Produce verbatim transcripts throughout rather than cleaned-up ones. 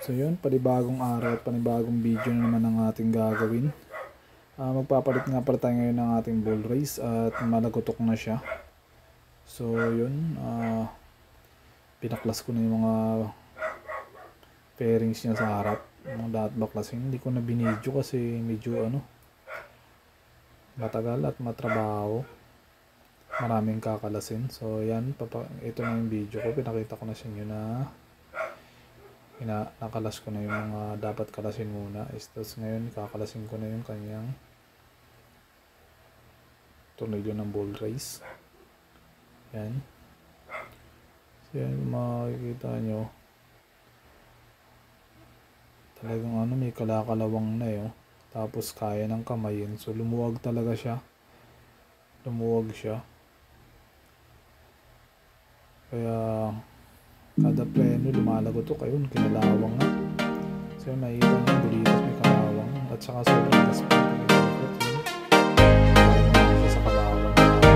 So yun, panibagong araw at panibagong video na naman ang ating gagawin. Uh, magpapalit nga pala tayo ngayon ng ating bull race at malagotok na siya. So yun, uh, pinaklas ko na yung mga pairings niya sa harap. Yung lahat baklasin. Hindi ko na binidyo kasi medyo ano, matagal at matrabaho. Maraming kakalasin. So yan, papa, ito na yung video ko. Pinakita ko na sa inyo na ina, nakalas ko na yung mga dapat kalasin muna. Tapos ngayon, kakalasin ko na yung kanyang tornilyo ng bull race. Yan. So yan, makikita nyo. Talagang ano, may kalakalawang na yun. Tapos kaya ng kamayin. So lumuwag talaga siya. Lumuwag siya. Kaya kada preno lumalago to kayo, kinalawang nga. So yun, makikita nyo yung bulitas, may kalawang. At saka sobrang gaspang. Sa kalawang.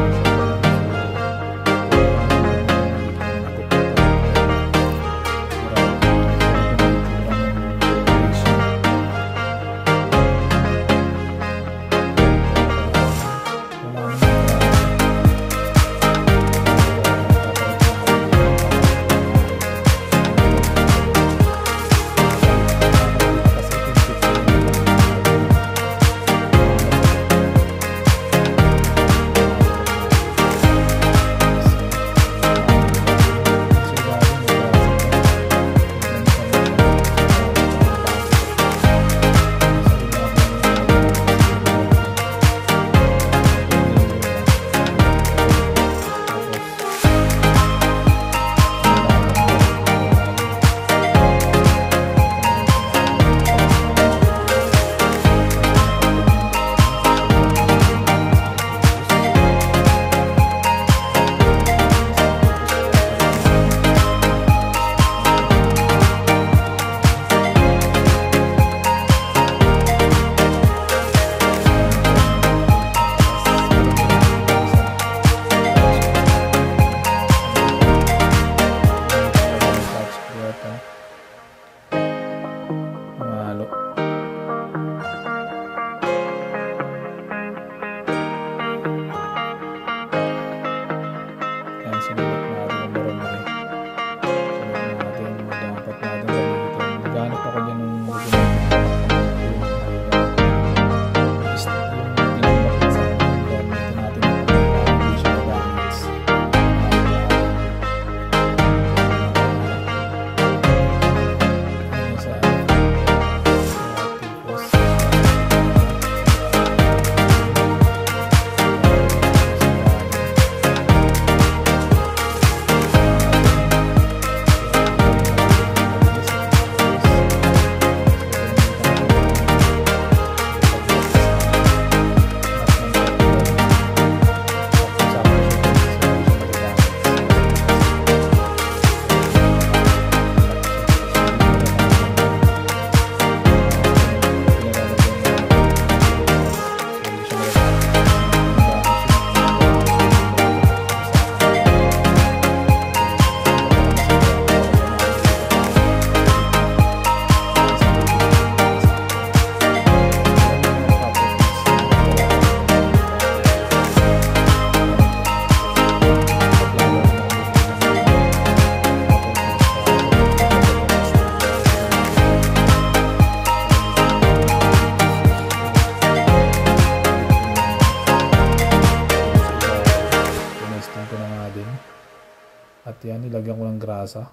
At yan, nilagyan ko ng grasa.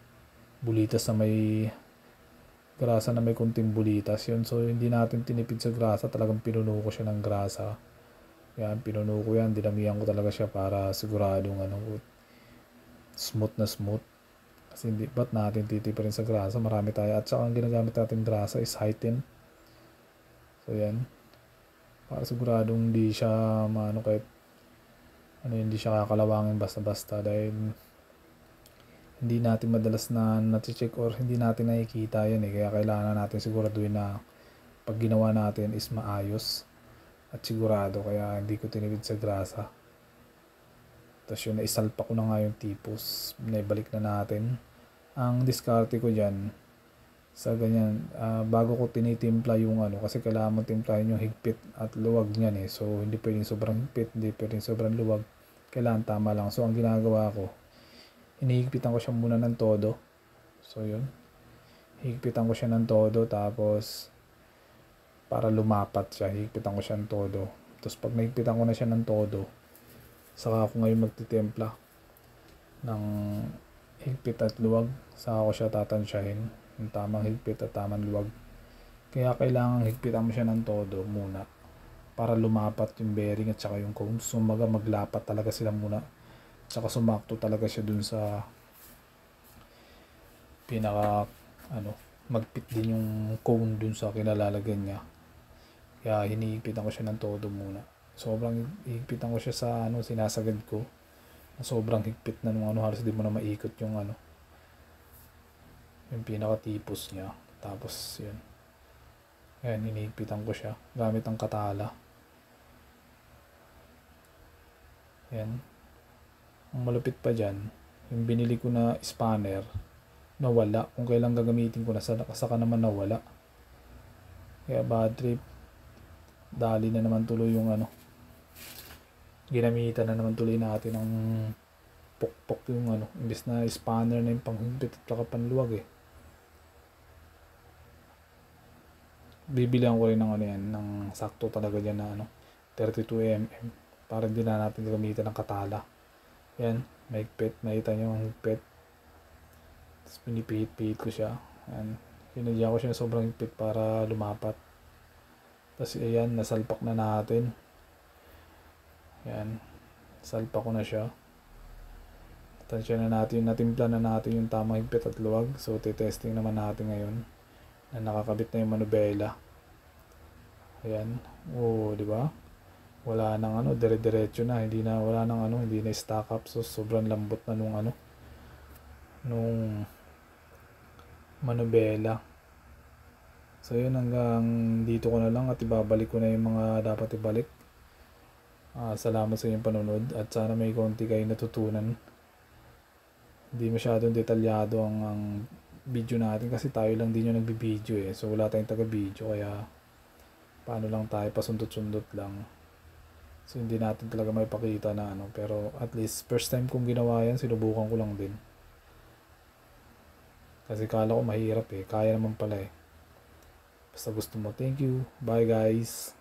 Bulitas na may grasa na may kunting bulitas yun. So hindi natin tinipid sa grasa, talagang pinuno ko siya ng grasa. Yan, pinuno ko yan, dinamihan ko talaga siya para siguradong ano, smooth na smooth. Kasi hindi, ba't natin titipirin sa grasa? Marami tayo. At saka ang ginagamit natin grasa is heighten. So yan, para siguradong hindi siya maano, kahit ano, hindi siya kakalawangin basta-basta, dahil hindi natin madalas na nati-check or hindi natin nakikita yan eh. Kaya kailangan natin siguraduhin na pag ginawa natin is maayos at sigurado. Kaya hindi ko tinipid sa grasa. Tapos yun, naisalpa ko na nga yung tipos. Naibalik na natin. Ang diskarte ko dyan, sa ganyan, ah, bago ko tinitimpla yung ano, kasi kailangan mo timplahin yung higpit at luwag niyan eh. So hindi pwedeng sobrang higpit, hindi pwedeng sobrang luwag. Kailangan tama lang. So ang ginagawa ko, hinihigpitan ko siya muna ng todo. So yun, higpitan ko siya ng todo, tapos para lumapat siya, higpitan ko siya ng todo. Tapos pag nahigpitan ko na siya ng todo, saka ako ngayon magtitimpla ng higpit at luwag. Saka ko siya tatansyahin yung tamang higpit at tamang luwag. Kaya kailangan higpitan mo siya ng todo muna para lumapat yung bearing at saka yung cones. So maga maglapat talaga sila muna. Tsaka sumakto talaga siya dun sa pinaka ano, magpit din yung cone dun sa kinalalagyan niya. Kaya hinihigpitan ko siya ng todo muna. Sobrang higpitan ko siya sa ano, sinasagad ko. Sobrang higpit na nung ano, halos di mo na maikot yung ano, yung pinaka-tipos niya. Tapos yun, ayan, hinihigpitan ko siya gamit ang katala. Ayan. Ang malupit pa dyan, yung binili ko na spanner, nawala. Kung kailan gagamitin ko na, saka naman nawala. Kaya bad trip. Dali na naman tuloy yung ano, ginamitan na naman tuloy natin ng pokpok yung ano, imbes na spanner na yung panghigpit at saka panluwag eh. Bibilihan ko rin ng ano yan, ng sakto talaga dyan na ano, thirty-two millimeters para hindi na natin gamitan ng katala. Yan, mahigpit, nakita nyo ang higpit. Tapos pinipihit-pihit ko siya. Yan, pinadya ko siya sobrang higpit para lumapat. Tapos ayan, nasalpak na natin. Yan, salpak ko na siya. Tansya na natin, natimpla na natin yung tamang higpit at luwag. So titesting naman natin ngayon na nakakabit na yung manubela. Ayan, oh, di ba? Wala nang ano, dire-diretso na, hindi na, wala nang ano, hindi na stack up. So sobrang lambot na nung ano, nung manubela. So yun, hanggang dito ko na lang at ibabalik ko na yung mga dapat ibalik. Uh, salamat sa inyong panonood at sana may konti kayo natutunan. Hindi masyadong detalyado ang, ang video natin kasi tayo lang din yung nagbibideo eh. So wala tayong taga-video, kaya paano lang tayo, pasundot-sundot lang. So hindi natin talaga may pakita na ano, pero at least first time kong ginawa yan, sinubukan ko lang din. Kasi kala ko mahirap eh, kaya naman pala eh. Basta gusto mo. Thank you. Bye guys.